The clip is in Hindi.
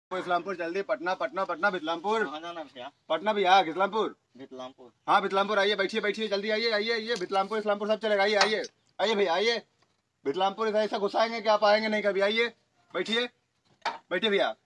इस्लामपुर जल्दी, पटना पटना पटना बितलामपुर। कहाँ जाना भैया? पटना भैया, इस्लामपुर। बितलामपुर। हाँ बितलामपुर आइए, बैठिए बैठिए, जल्दी आइए आइए आइए, बितलामपुर इस्लामपुर सब चलेगा, आइए आइए आइए भैया आइए। बितलामपुर ऐसा घुसाएंगे कि आप आएंगे नहीं कभी, आइए बैठिए बैठिए भैया।